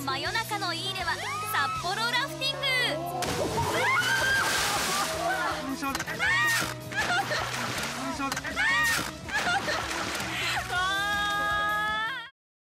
真夜中のいいねは札幌ラフティング。